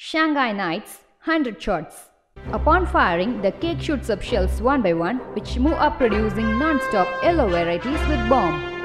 Shanghai Nights 100 shots. Upon firing, the cake shoots up shells one by one, which move up producing non-stop yellow varieties with bomb.